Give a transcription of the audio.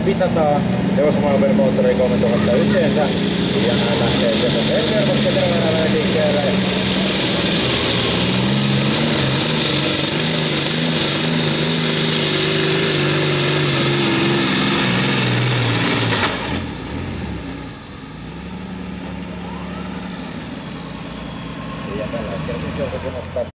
500 hevosvoimamoottori 3000 yhteensä. Ja nämä lähtee sieltä verkot terveenä liikkeelle. Ja tällä hetkellä siis joutuukin nostaa